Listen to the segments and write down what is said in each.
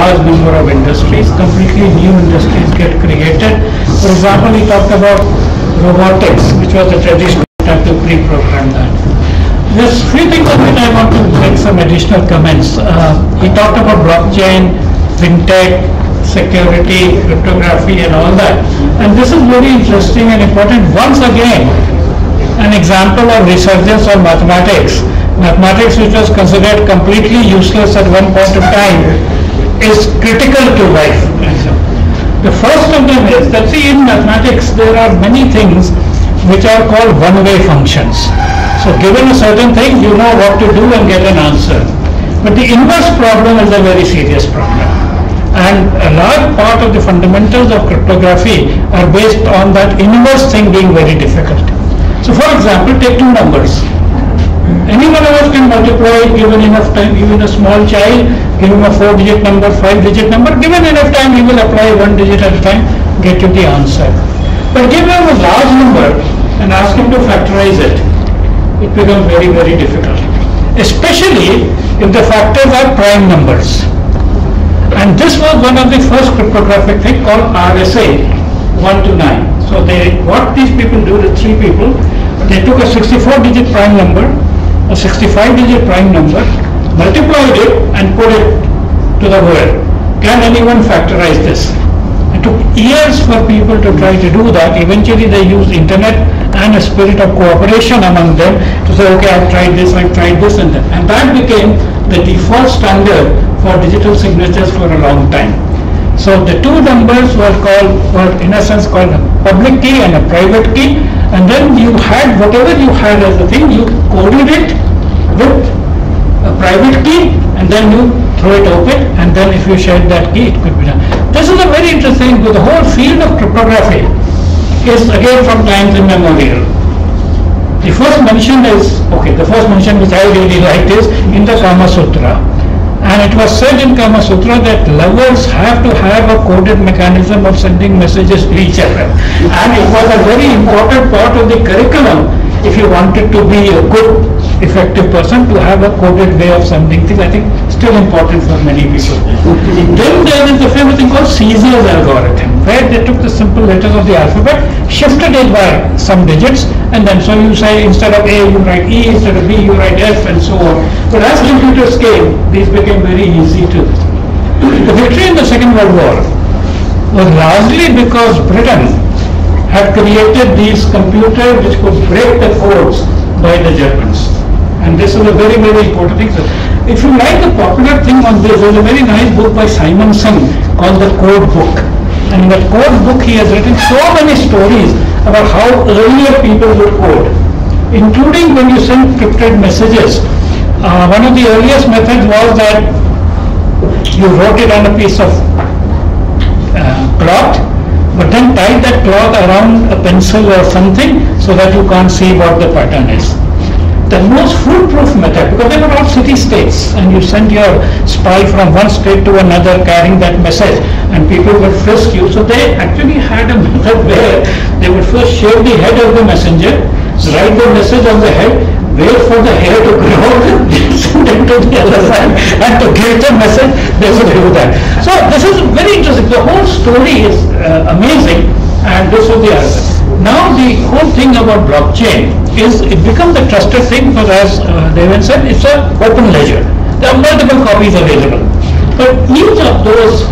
large number of industries, completely new industries get created. For example, he talked about robotics, which was the traditional time to pre-program that. There's three things on which I want to make some additional comments. He talked about blockchain, fintech, security, cryptography and all that. And this is very interesting and important. Once again, an example of resurgence of mathematics. Mathematics, which was considered completely useless at one point of time, is critical to life. The first of them is that, see, in mathematics there are many things which are called one-way functions. So given a certain thing, you know what to do and get an answer. But the inverse problem is a very serious problem. And a large part of the fundamentals of cryptography are based on that inverse thing being very difficult. So for example, take two numbers. Any one of us can multiply given enough time, even a small child, give him a 4-digit number, 5-digit number, given enough time he will apply 1 digit at a time, get you the answer. But give him a large number and ask him to factorize it, it becomes very, very difficult. Especially if the factors are prime numbers. And this was one of the first cryptographic thing called RSA 1 to 9. So what these people do, the three people, they took a 64-digit prime number, a 65-digit prime number, multiplied it and put it to the world. Can anyone factorize this? It took years for people to try to do that. Eventually they used internet and a spirit of cooperation among them to say, okay, I've tried this and that. And that became the default standard for digital signatures for a long time. So the two numbers were in a sense called a public key and a private key, and then you had whatever you had as a thing, you coded it with a private key, and then you throw it open, and then if you shared that key, it could be done. This is a very interesting, because the whole field of cryptography is again from times immemorial. The first mention which I really liked is in the Kama Sutra. And it was said in Kama Sutra that lovers have to have a coded mechanism of sending messages to each other. And it was a very important part of the curriculum if you wanted to be a good, effective person, to have a coded way of sending things. I think still important for many people. Then there is the famous thing called Caesar's algorithm, where they took the simple letters of the alphabet, shifted it by some digits, and then so you say instead of A you write E, instead of B you write F, and so on. But as computers came, these became very easy to. The victory in the Second World War was largely because Britain had created these computers which could break the codes by the Germans. And this is a very, very important thing. So if you like a popular thing on this, there's a very nice book by Simon Singh called The Code Book. And in that code book he has written so many stories about how earlier people would code, including when you send encrypted messages. One of the earliest methods was that you wrote it on a piece of cloth, but then tied that cloth around a pencil or something so that you can't see what the pattern is. The most foolproof method, because they were all city-states, and you send your spy from one state to another carrying that message, and people would frisk you. So they actually had a method where they would first shave the head of the messenger, write the message on the head, wait for the hair to grow, send it to the other side, and to get the message, they would do that. So this is very interesting. The whole story is amazing, and this was the answer. Now the whole thing about blockchain is it becomes a trusted thing, because as Deven said, it's an open ledger. There are multiple copies available. But each of those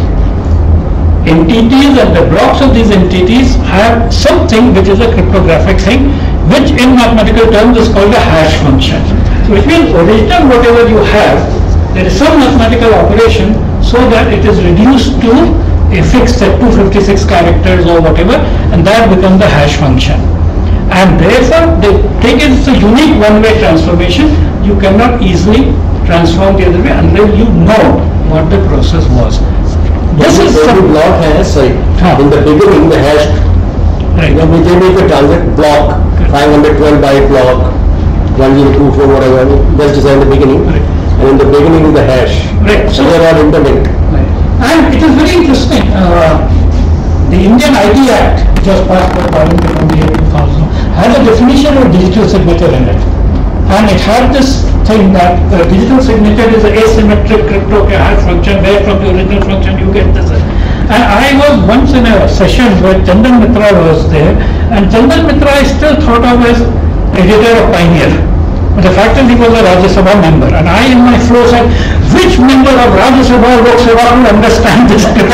entities and the blocks of these entities have something which is a cryptographic thing, which in mathematical terms is called a hash function. So which means original whatever you have, there is some mathematical operation so that it is reduced to a fixed set, 256 characters or whatever, and that becomes the hash function. And therefore they think it's a unique one-way transformation. You cannot easily transform the other way unless you know what the process was. This is every block has, in the beginning the hash, right. When we make a transit block, 512 byte block, 1024 whatever, that's just in the beginning, right. And in the beginning is the hash. Right. So they are all interlinked. Right. And it is very interesting. The Indian ID Act, which was passed by Parliament in the year 2000, has a definition of digital signature in it. And it had this thing that the digital signature is an asymmetric crypto hash function, where from the original function you get this. And I was once in a session where Chandan Mitra was there, and Chandan Mitra is still thought of as editor of Pioneer. But the fact is he was a Rajya Sabha member, and I in my flow said, which member of Rajya Sabha or Lok Sabha will understand this crypto?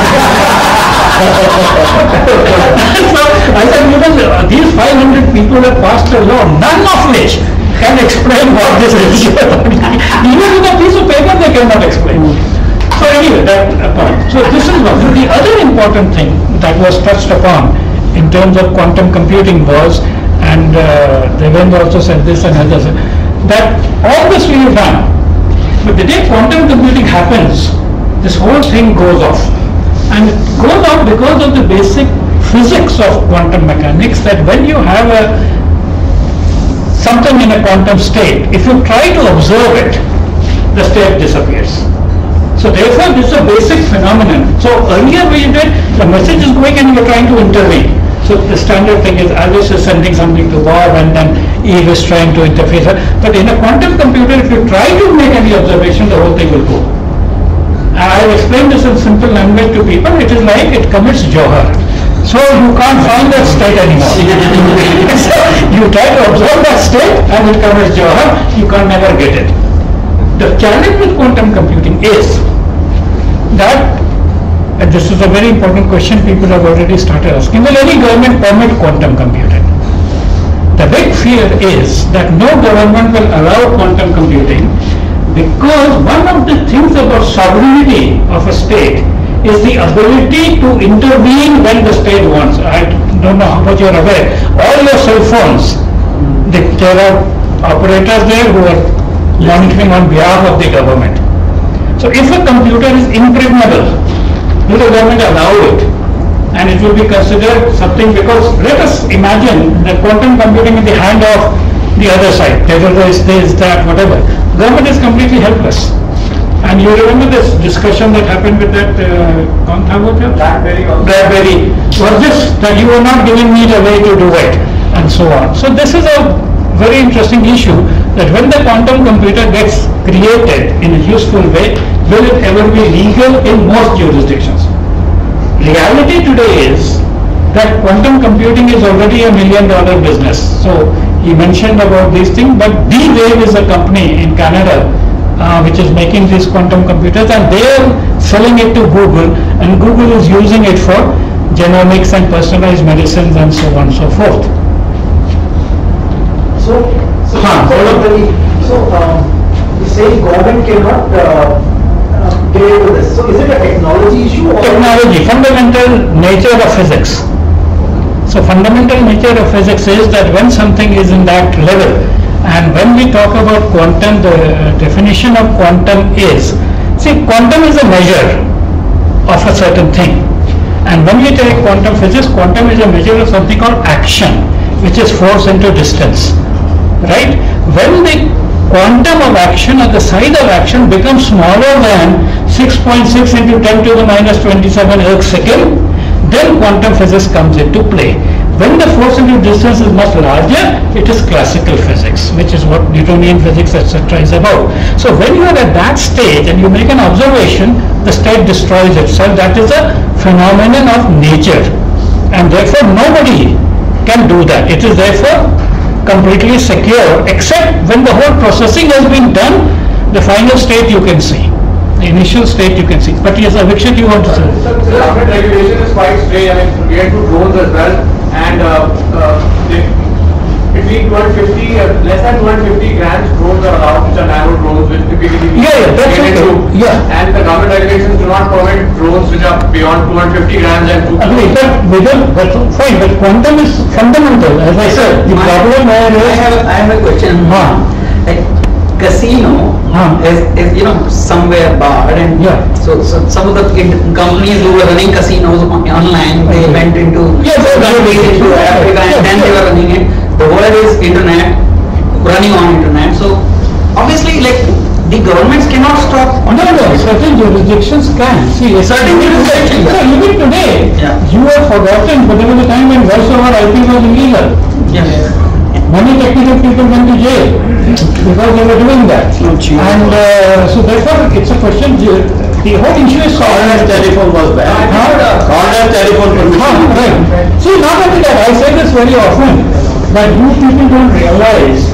So I said, these 500 people have passed a law, none of which can explain what this is. Even with a piece of paper they cannot explain. So anyway, that point. So this is one. The other important thing that was touched upon in terms of quantum computing was, and Devendra also said this and others, that all this we have done, but the day quantum computing happens, this whole thing goes off. And it goes off because of the basic physics of quantum mechanics, that when you have something in a quantum state, if you try to observe it, the state disappears. So therefore this is a basic phenomenon. So earlier we did, the message is going and you are trying to intervene. So the standard thing is Alice is sending something to Bob and then Eve is trying to interfere. But in a quantum computer, if you try to make any observation, the whole thing will go. And I will explain this in simple language to people. It is like it commits Johar. So you can't find that state anymore. So you try to observe that state and it commits Johar, you can never get it. The challenge with quantum computing is that, and this is a very important question people have already started asking, will any government permit quantum computing? The big fear is that no government will allow quantum computing, because one of the things about sovereignty of a state is the ability to intervene when the state wants. I don't know how much you are aware. All your cell phones, there are operators there who are monitoring on behalf of the government. So if a computer is impregnable, will the government allow it? And it will be considered something, because let us imagine that quantum computing in the hand of the other side, terrorists, this, that, whatever. Government is completely helpless. And you remember this discussion that happened with that BlackBerry. Was this that you were not giving me the way to do it, and so on. So this is a very interesting issue, that when the quantum computer gets created in a useful way, will it ever be legal in most jurisdictions? Reality today is that quantum computing is already $1 million business. So he mentioned about these things, but D-Wave is a company in Canada which is making these quantum computers, and they are selling it to Google, and Google is using it for genomics and personalized medicines and so on and so forth. You say government cannot get into this. So is it a technology issue? Or Technology, fundamental nature of physics. So fundamental nature of physics is that when something is in that level, and when we talk about quantum, the definition of quantum is, see, quantum is a measure of a certain thing. And when we take quantum physics, quantum is a measure of something called action, which is force into distance, right? When the quantum of action or the size of action becomes smaller than 6.6 into 10 to the minus 27 erg second, then quantum physics comes into play. When the force into distance is much larger, it is classical physics, which is what Newtonian physics, etc. is about. So when you are at that stage and you make an observation, the state destroys itself. That is a phenomenon of nature, and therefore nobody can do that. It is therefore completely secure, except when the whole processing has been done, the final state you can see. The initial state you can see. But yes, Avikshit, you want to say? So the government regulation is quite strange. I mean, we had to drones as well, and between 250, less than 250 grams drones are allowed, which are narrow drones, which typically that's get okay. into. And the government regulations do not permit drones which are beyond 250 grams and 2 Agree, that's fine, but quantum is fundamental, as I said. The problem is, I have a question. Like casino is somewhere barred, and so some of the companies who were running casinos online, they went into Africa, and then they were running it. The world is internet, running on internet. So obviously, like, the governments cannot stop. No, certain jurisdictions can. See, certain jurisdictions. Even today, you have forgotten, but there was a time when voice over IP was illegal. Many technical people went to jail because they were doing that. And so therefore it's a question, the whole issue is Corner telephone was bad. Corner telephone permission. Right. See, not only that, I say this very often, that you people don't realize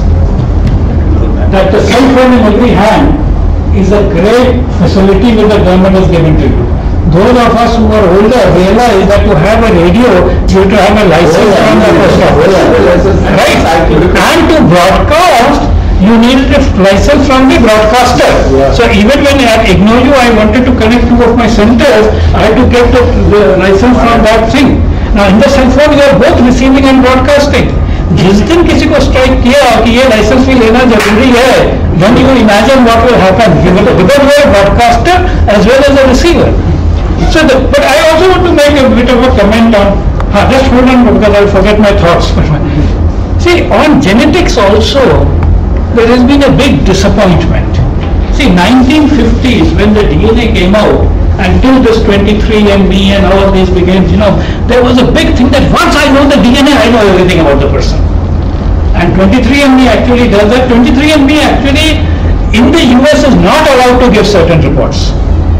that the cell phone in every hand is a great facility which the government has given to you. Those of us who are older realize that to have a radio, you have to have a license from the post office. Right? And to broadcast, you need a license from the broadcaster. So even when at IGNOU I wanted to connect 2 of my centers, I had to get the license from that thing. Now in the cell phone you are both receiving and broadcasting. जिस दिन किसी को strike किया कि ये licence भी लेना जरूरी है, then you imagine what will happen. Because you are a broadcaster as well as a receiver. So, but I also want to make a bit of a comment on. Just hold on because I will forget my thoughts. See, on genetics also, there has been a big disappointment. See, 1950s when the DNA came out, until this 23andMe and all these began, there was a big thing that once I know the DNA, I know everything about the person. And 23andMe actually does that. 23andMe actually in the US is not allowed to give certain reports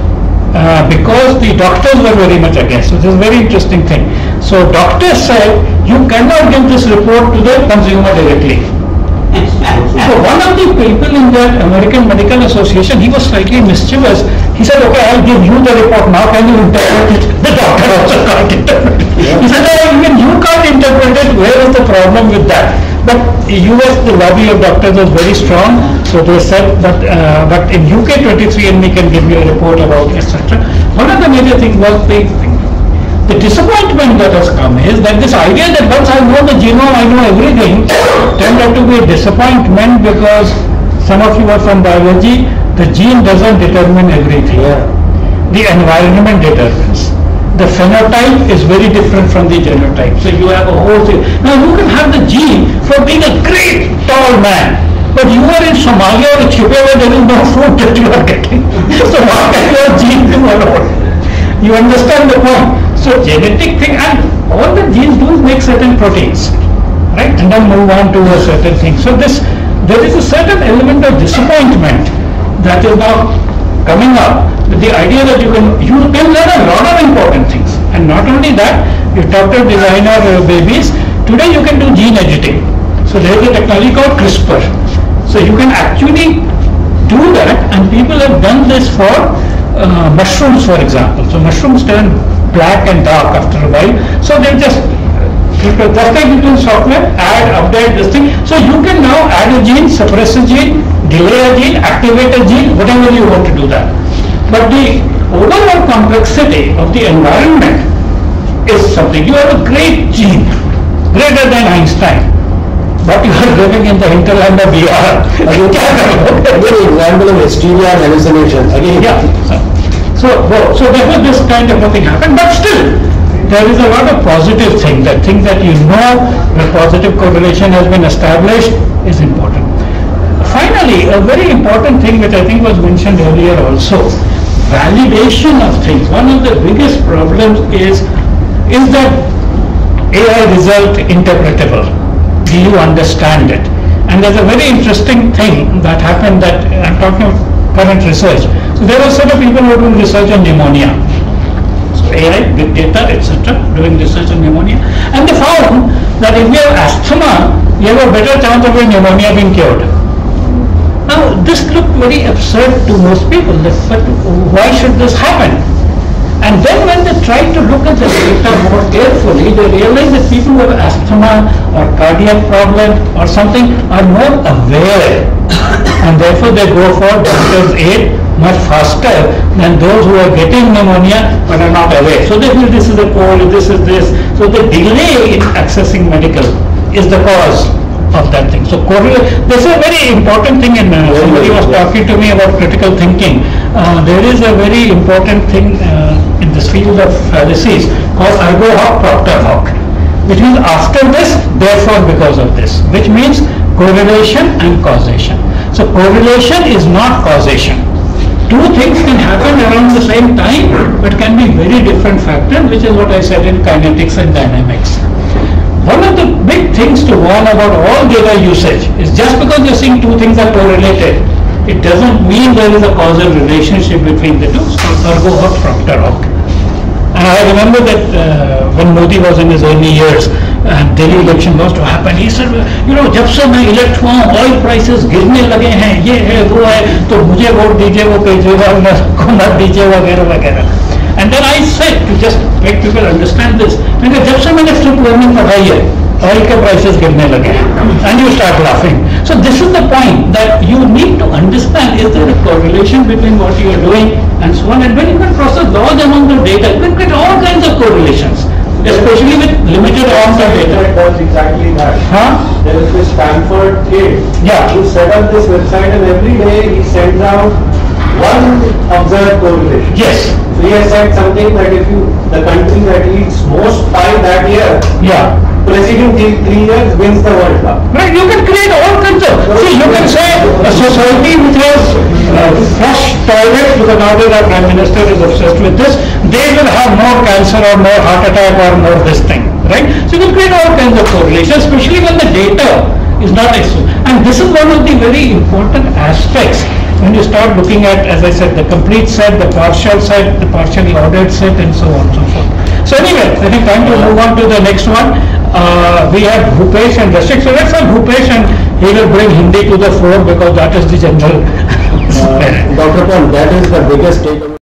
because the doctors were very much against. So this is a very interesting thing. So doctors said, you cannot give this report to the consumer directly. So one of the people in that American Medical Association, he was slightly mischievous. He said, okay, I'll give you the report. Now can you interpret it? The doctor also can't interpret it. He said, no, even you can't interpret it. Where is the problem with that? But US, the lobby of doctors was very strong. So they said, but in UK, 23andMe can give you a report about etc. One of the major things was the disappointment that has come is that this idea that once I know the genome, I know everything, turned out to be a disappointment because some of you are from biology, the gene doesn't determine everything. The environment determines. The phenotype is very different from the genotype. So you have a whole thing. Now you can have the gene for being a great tall man, but you are in Somalia or Ethiopia where there is no food that you are getting. So what can your gene do alone? You understand the point? So genetic thing, and all the genes do is make certain proteins, right? And then move on to a certain thing. So there is a certain element of disappointment that is now coming up with the idea that you can learn a lot of important things. And not only that, you talked to designer babies, today you can do gene editing. So there is a technology called CRISPR. So you can actually do that, and people have done this for mushrooms, for example. So mushrooms turn black and dark after a while. So they just like little software, add, update this thing. So you can now add a gene, suppress a gene, delay a gene, activate a gene, whatever you want to do that. But the overall complexity of the environment is something. You have a great gene, greater than Einstein, but you are living in the hinterland of VR. Again, example of hysteria and hallucination. Again, So therefore this kind of a thing happened, but still there is a lot of positive things that you know where positive correlation has been established is important. Finally, a very important thing which I think was mentioned earlier also, validation of things. One of the biggest problems is that AI result interpretable? Do you understand it? And there's a very interesting thing that happened that I'm talking of current research. So there were set of people who were doing research on pneumonia. So AI, big data, etc., doing research on pneumonia. And they found that if you have asthma, you have a better chance of your pneumonia being cured. Now, this looked very absurd to most people, but why should this happen? And then when they tried to look at the data more carefully, they realized that people who have asthma or cardiac problem or something are more aware. And therefore they go for doctor's aid much faster than those who are getting pneumonia but are not aware. So they feel this is a cold, this is this. So the delay in accessing medical is the cause of that thing. So this is a very important thing, and somebody was talking to me about critical thinking. There is a very important thing in this field of fallacies called ergo hoc propter hoc, which means after this, therefore because of this, which means correlation and causation. So correlation is not causation. Two things can happen around the same time but can be very different factors, which is what I said in kinetics and dynamics. one of the big things to warn about all data usage is just because you're seeing two things are correlated, it doesn't mean there is a causal relationship between the two. So ergo hoc propter hoc. And I remember that when Modi was in his early years and Delhi election was to happen, he said, you know, जब से मैं elect हुआ हूँ, oil prices गिरने लगे हैं, ये है, वो है, तो मुझे वोट दीजिए, वो केजरीवाल को मत दीजिए, वगैरह वगैरह. And then I said, to just make people understand this, मैंने जब से मैंने strip learning पढ़ाई है, oil के prices गिरने लगे हैं, and you start laughing. So this is the point, that you need to understand, is there a correlation between what you are doing and so on, and when you can process large amount of data, you can get all kinds of correlations, especially with limited amount of data. Does exactly that. There is this Stanford kid who set up this website, and every day he sends out one observed correlation. Yes. So he has said something that if the country that eats most pie that year, preceding 3 years wins the World Cup. Right, you can create all kinds of, see, you can say a society which has flush toilets, because nowadays our Prime Minister is obsessed with this, they will have more cancer or more heart attack or more this thing, right? So you can create all kinds of correlations, especially when the data is not excellent. And this is one of the very important aspects when you start looking at, as I said, the complete set, the partial set, the partially ordered set, and so on and so forth. So anyway, I think time to move on to the next one. We have Bhupesh and Rashik. So let's have Bhupesh, and he will bring Hindi to the fore because that is the general. Dr. Paul, that is the biggest takeaway.